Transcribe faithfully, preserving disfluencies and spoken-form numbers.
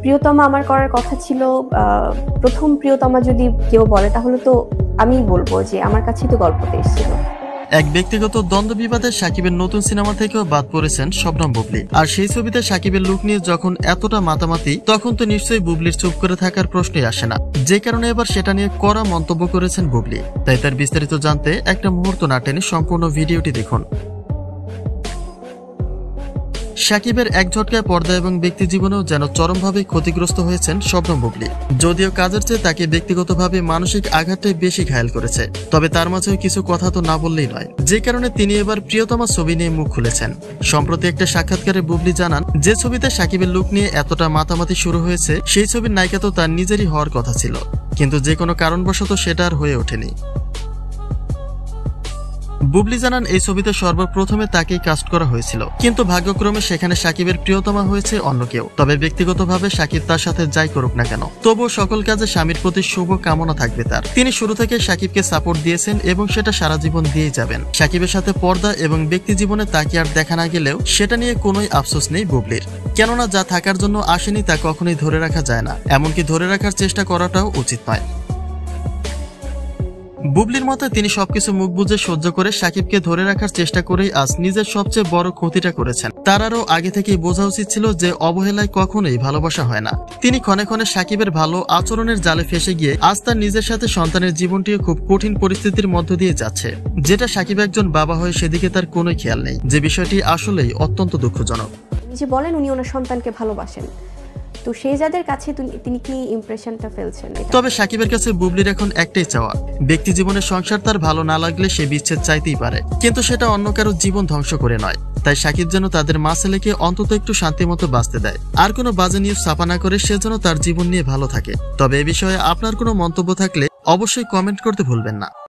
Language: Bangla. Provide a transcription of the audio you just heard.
প্রিয়তমা আমার করার কথা ছিল, প্রথম প্রিয়তমা যদি কেউ বলে তাহলে তো আমি বলবো যে আমার কাছেই তো গল্পটা এসেছিল। এক ব্যক্তিগত দ্বন্দ্ব বিবাদে সাকিবের নতুন সিনেমা থেকেও বাদ পড়েছেন শবনম বুবলি। আর সেই ছবিতে সাকিবের লুক নিয়ে যখন এতটা মাতামাতি, তখন তো নিশ্চয়ই বুবলির চুপ করে থাকার প্রশ্নই আসে না, যে কারণে এবার সেটা নিয়ে কড়া মন্তব্য করেছেন বুবলি। তাই তার বিস্তারিত জানতে একটা মুহূর্ত না টেনে সম্পূর্ণ ভিডিওটি দেখুন। সাকিবের এক ঝটকায় পর্দা এবং ব্যক্তি জীবনেও যেন চরমভাবে ক্ষতিগ্রস্ত হয়েছেন শবনম বুবলি। যদিও কাজের চেয়ে তাকে ব্যক্তিগতভাবে মানসিক আঘাতটাই বেশি ঘায়েল করেছে, তবে তার মাঝেও কিছু কথা তো না বললেই নয়, যে কারণে তিনি এবার প্রিয়তমা ছবি নিয়ে মুখ খুলেছেন। সম্প্রতি একটা সাক্ষাৎকারে বুবলি জানান, যে ছবিতে সাকিবের লুক নিয়ে এতটা মাতামাতি শুরু হয়েছে, সেই ছবির নায়িকা তো তার নিজেরই হওয়ার কথা ছিল, কিন্তু যে কোনো কারণবশত সেটা আর হয়ে ওঠেনি। বুবলি জানান, এই ছবিতে সর্বপ্রথমে তাকেই কাস্ট করা হয়েছিল, কিন্তু ভাগ্যক্রমে সেখানে সাকিবের প্রিয়তমা হয়েছে অন্য কেউ। তবে ব্যক্তিগতভাবে সাকিব তার সাথে যাই করুক না কেন, তবুও সকল কাজে স্বামীর প্রতি শুভ কামনা থাকবে তার। তিনি শুরু থেকে সাকিবকে সাপোর্ট দিয়েছেন এবং সেটা সারা জীবন দিয়েই যাবেন। সাকিবের সাথে পর্দা এবং ব্যক্তি জীবনে তাকে আর দেখা না গেলেও সেটা নিয়ে কোনোই আফসোস নেই বুবলির, কেননা যা থাকার জন্য আসেনি তা কখনোই ধরে রাখা যায় না, এমনকি ধরে রাখার চেষ্টা করাটাও উচিত নয়। বুবলির মতে তিনি সবকিছু মুখ বুজে সহ্য করে সাকিবকে ধরে রাখার চেষ্টা করেই আজ নিজের সবচেয়ে বড় ক্ষতিটা করেছেন। তার আরও আগে থেকেই বোঝা উচিত ছিল যে অবহেলায় কখনোই ভালোবাসা হয় না। তিনি ক্ষণে ক্ষণে সাকিবের ভালো আচরণের জালে ফেসে গিয়ে আজ তার নিজের সাথে সন্তানের জীবনটিও খুব কঠিন পরিস্থিতির মধ্য দিয়ে যাচ্ছে, যেটা সাকিব একজন বাবা হয়ে সেদিকে তার কোনো খেয়াল নেই, যে বিষয়টি আসলেই অত্যন্ত দুঃখজনক। যে বলেন উনি ওনার সন্তানকে ভালোবাসেন, তো সেই যাদের কাছে তিনি কি ইমপ্রেশনটা ফেলছেন? তবে সাকিবের কাছে বুবলির এখন একটাই চাওয়া, ব্যক্তি জীবনের সংসার তার ভালো না লাগলে সে বিচ্ছেদ চাইতেই পারে, কিন্তু সেটা অন্য কারো জীবন ধ্বংস করে নয়। তাই সাকিব যেন তাদের মা ছেলেকে অন্তত একটু শান্তি মতো বাঁচতে দেয়, আর কোনো বাজে নিউজ ছাপা না করে সে যেন তার জীবন নিয়ে ভালো থাকে। তবে এ বিষয়ে আপনার কোনো মন্তব্য থাকলে অবশ্যই কমেন্ট করতে ভুলবেন না।